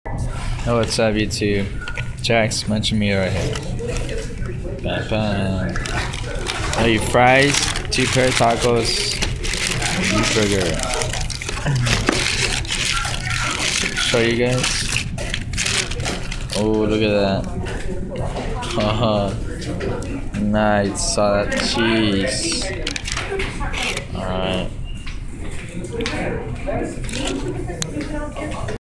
Oh, what's up, YouTube? Jack's munching me right here. Bam, bam. Oh, you fries, 2 pair of tacos, beef burger. Show you guys. Oh, look at that. Oh, nice. Saw that cheese. Alright.